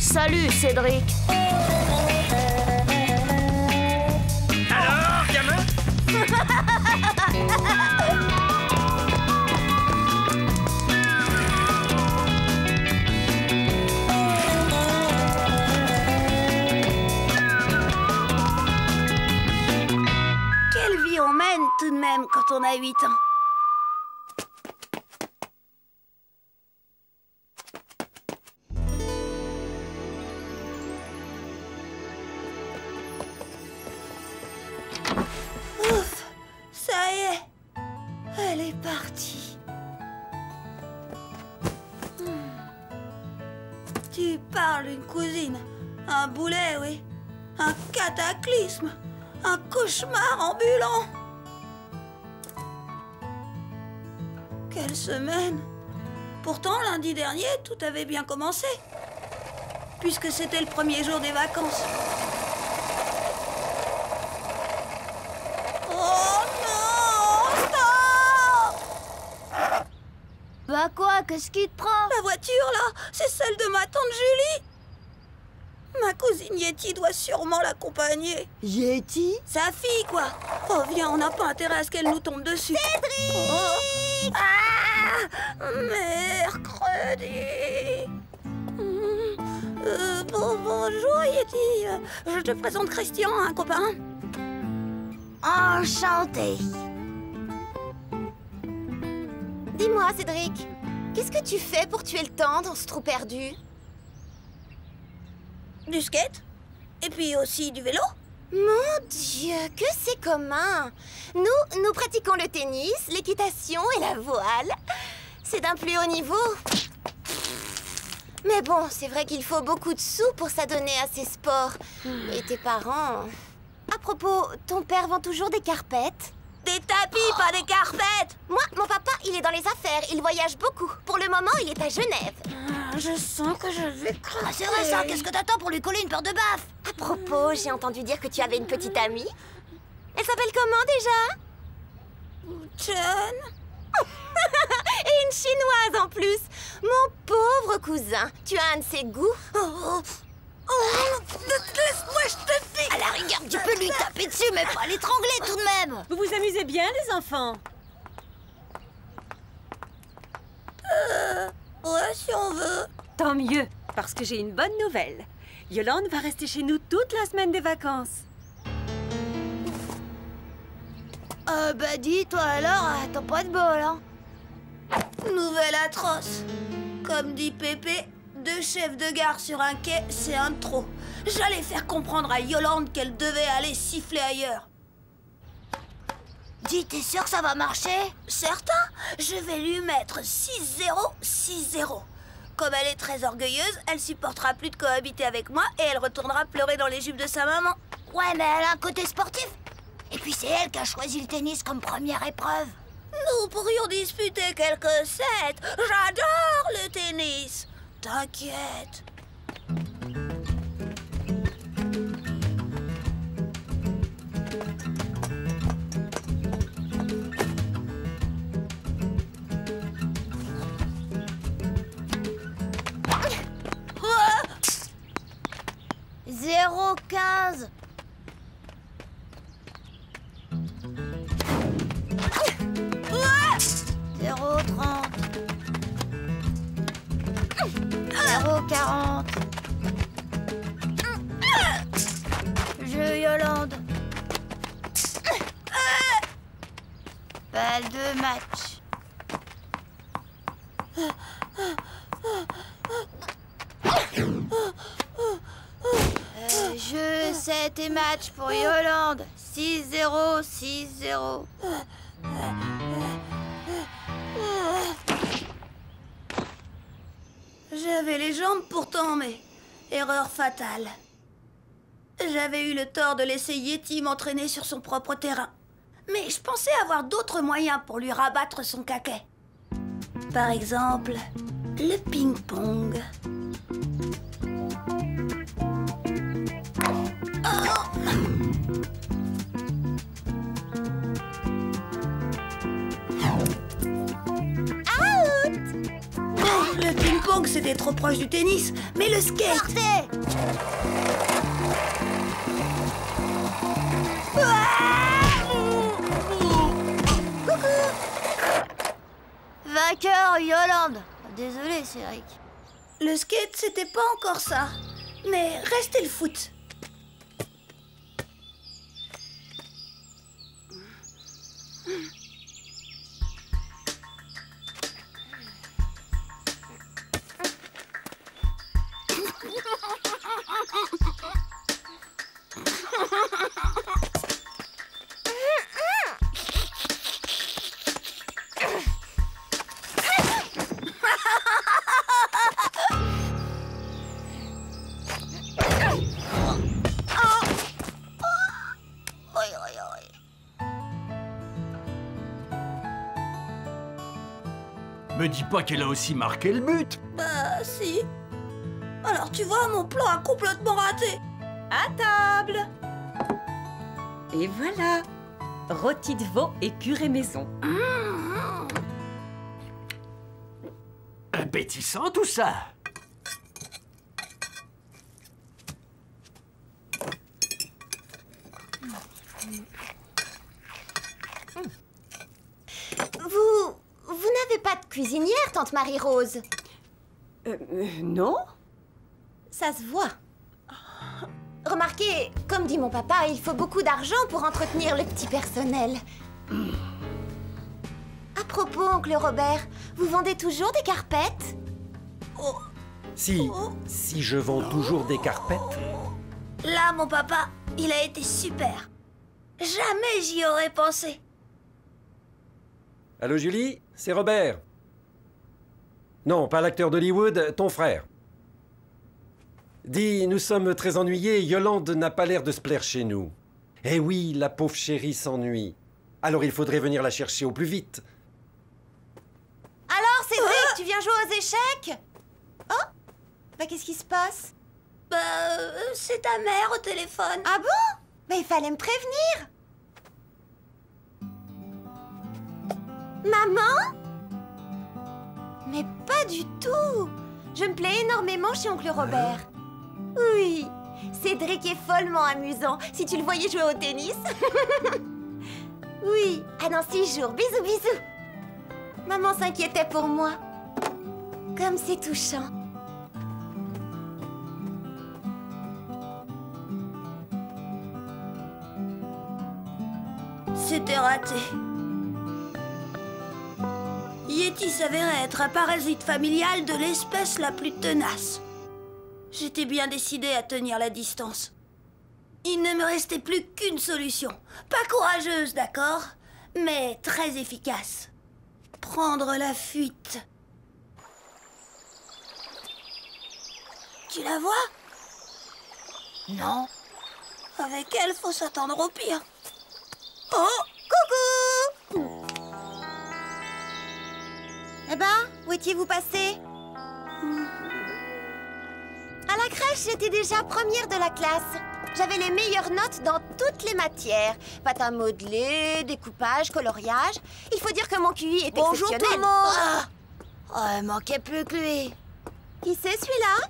Salut, Cédric. Alors, gamin? Quelle vie on mène tout de même quand on a 8 ans. Ouf, ça y est, elle est partie. Tu parles d'une cousine, un boulet, oui, un cataclysme, un cauchemar ambulant. Quelle semaine! Pourtant, lundi dernier, tout avait bien commencé, puisque c'était le premier jour des vacances. Oh non! Stop! Bah quoi, qu'est-ce qui te prend? La voiture, là, c'est celle de ma tante Julie. Ma cousine Yeti doit sûrement l'accompagner. Yeti? Sa fille, quoi. Oh, viens, on n'a pas intérêt à ce qu'elle nous tombe dessus. Cédric! Oh. Ah! Mercredi. Bonjour, Yeti. Je te présente Christian, un copain. Enchanté. Dis-moi, Cédric, qu'est-ce que tu fais pour tuer le temps dans ce trou perdu? Du skate. Et puis aussi du vélo. Mon Dieu, que c'est commun! Nous pratiquons le tennis, l'équitation et la voile. C'est d'un plus haut niveau. Mais bon, c'est vrai qu'il faut beaucoup de sous pour s'adonner à ces sports. Et tes parents... À propos, ton père vend toujours des carpettes? Des tapis, pas des carpettes. Mon papa, il est dans les affaires, il voyage beaucoup. Pour le moment, il est à Genève. Je sens que je vais craquer. C'est vrai ça, qu'est-ce que t'attends pour lui coller une paire de baffes? À propos, j'ai entendu dire que tu avais une petite amie. Elle s'appelle comment déjà? Chen. Et une chinoise en plus. Mon pauvre cousin, tu as un de ses goûts. Laisse-moi, je te dis. À la rigueur, tu peux lui taper dessus, mais pas l'étrangler tout de même. Vous vous amusez bien, les enfants? Ouais, si on veut. Tant mieux, parce que j'ai une bonne nouvelle. Yolande va rester chez nous toute la semaine des vacances. Bah dis, toi alors, t'as pas de bol, hein? Nouvelle atroce. Comme dit Pépé, 2 chefs de gare sur un quai, c'est un de trop. J'allais faire comprendre à Yolande qu'elle devait aller siffler ailleurs. Dis, t'es sûr que ça va marcher? Certain, je vais lui mettre 6-0, 6-0. Comme elle est très orgueilleuse, elle supportera plus de cohabiter avec moi et elle retournera pleurer dans les jupes de sa maman. Ouais, mais elle a un côté sportif. Et puis c'est elle qui a choisi le tennis comme première épreuve. Nous pourrions disputer quelques sets. J'adore le tennis. T'inquiète. Oh 0,15. ouais 0,30. 0,40. Jeu Yolande. Balle de match. Jeu 7 et match pour Yolande. 6-0, 6-0. J'avais les jambes pourtant, mais erreur fatale. J'avais eu le tort de laisser Yeti m'entraîner sur son propre terrain. Mais je pensais avoir d'autres moyens pour lui rabattre son caquet. Par exemple, le ping-pong. Le ping-pong, c'était trop proche du tennis, mais le skate... Partez! Vainqueur, Yolande. Désolé, Cédric. Le skate, c'était pas encore ça. Mais restait le foot. Me dis pas qu'elle a aussi marqué le but. Bah, si. Alors, tu vois, mon plan a complètement raté. À table! Et voilà! Rôti de veau et purée maison. Appétissant tout ça. Vous n'avez pas de cuisinière, tante Marie-Rose? Non? Ça se voit. Remarquez, comme dit mon papa, il faut beaucoup d'argent pour entretenir le petit personnel. À propos, oncle Robert, vous vendez toujours des carpettes? Si je vends toujours des carpettes. Là, mon papa, il a été super. Jamais j'y aurais pensé. Allô Julie, c'est Robert. Non, pas l'acteur d'Hollywood, ton frère. Dis, nous sommes très ennuyés, Yolande n'a pas l'air de se plaire chez nous. Eh oui, la pauvre chérie s'ennuie. Alors il faudrait venir la chercher au plus vite. Alors, Cédric, tu viens jouer aux échecs? Oh? Bah, qu'est-ce qui se passe? Bah, c'est ta mère au téléphone. Ah bon? Bah, il fallait me prévenir. Maman? Mais pas du tout. Je me plais énormément chez oncle Robert. Oui, Cédric est follement amusant. Si tu le voyais jouer au tennis. Oui, ah dans 6 jours. Bisous, bisous. Maman s'inquiétait pour moi. Comme c'est touchant. C'était raté. Yeti s'avérait être un parasite familial de l'espèce la plus tenace. J'étais bien décidée à tenir la distance. Il ne me restait plus qu'une solution. Pas courageuse, d'accord, mais très efficace. Prendre la fuite. Tu la vois? Non. Avec elle, faut s'attendre au pire. Oh! Coucou! Eh ben, où étiez-vous passé? À la crèche, j'étais déjà première de la classe. J'avais les meilleures notes dans toutes les matières. Pâte à modeler, découpage, coloriage. Il faut dire que mon QI est Bonjour exceptionnel. tout le monde. Oh, il manquait plus que lui. Qui c'est celui-là?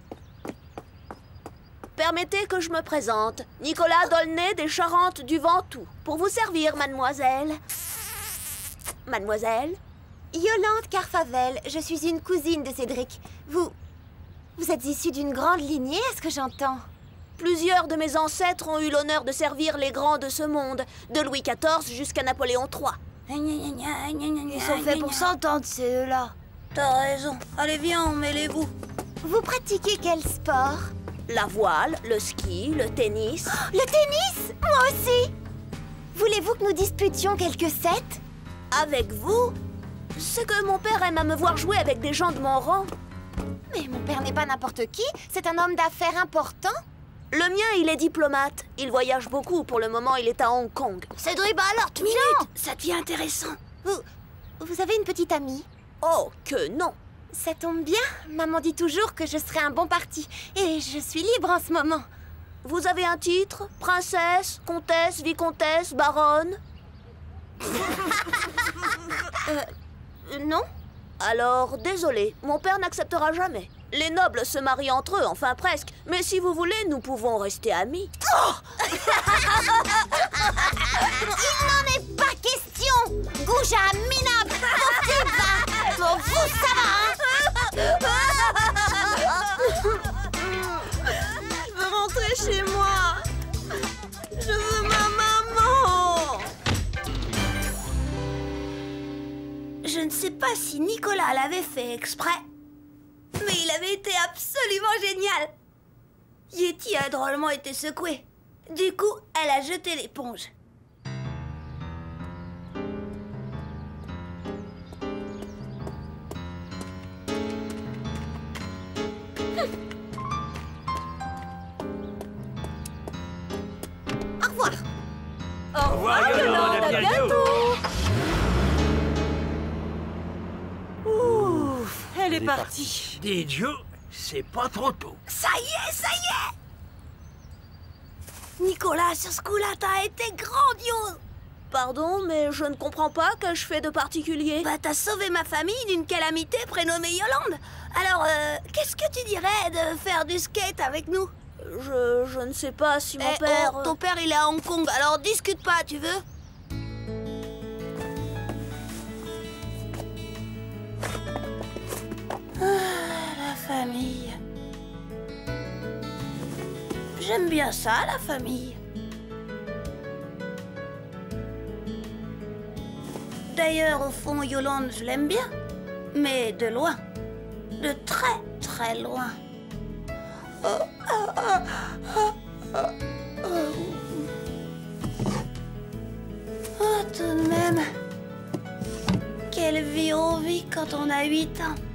Permettez que je me présente. Nicolas Dolnay des Charentes du Ventoux. Pour vous servir, mademoiselle. Mademoiselle? Yolande Carfavel, je suis une cousine de Cédric. Vous êtes issue d'une grande lignée, est-ce que j'entends? Plusieurs de mes ancêtres ont eu l'honneur de servir les grands de ce monde, de Louis XIV jusqu'à Napoléon III. Ils sont faits pour s'entendre, ces deux-là. T'as raison. Allez, viens, mêlez-vous. Vous pratiquez quel sport? La voile, le ski, le tennis. Le tennis? Moi aussi! Voulez-vous que nous disputions quelques sets? Avec vous? C'est que mon père aime à me voir jouer avec des gens de mon rang. Mais mon père n'est pas n'importe qui, c'est un homme d'affaires important. Le mien, il est diplomate. Il voyage beaucoup. Pour le moment, il est à Hong Kong. Cédric, bah alors, tu viens. Ça devient intéressant. Vous avez une petite amie? Oh, que non! Ça tombe bien, maman dit toujours que je serai un bon parti. Et je suis libre en ce moment. Vous avez un titre? Princesse, comtesse, vicomtesse, baronne? Non? Alors, désolé, mon père n'acceptera jamais. Les nobles se marient entre eux, enfin presque. Mais si vous voulez, nous pouvons rester amis. Il n'en est pas question. Gouja, Minab, mon petit vin. Bon, vous, ça va, hein? Je veux rentrer chez moi. Je veux ma maman. Je ne sais pas si Nicolas l'avait fait exprès, mais il avait été absolument génial. Yeti a drôlement été secouée. Du coup, elle a jeté l'éponge. Au revoir. Au revoir, Yolande, à bientôt. Ouf, elle est partie. Dis Joe, c'est pas trop tôt. Ça y est, ça y est. Nicolas, sur ce coup-là, t'as été grandiose. Pardon, mais je ne comprends pas que je fais de particulier. Bah, t'as sauvé ma famille d'une calamité prénommée Yolande. Alors, qu'est-ce que tu dirais de faire du skate avec nous? Je ne sais pas si mon père... Oh, ton père, il est à Hong Kong, alors discute pas, tu veux? La famille. J'aime bien ça, la famille. D'ailleurs, au fond, Yolande, je l'aime bien. Mais de loin. De très, très loin. Oh, tout de même. Quelle vie on vit quand on a 8 ans.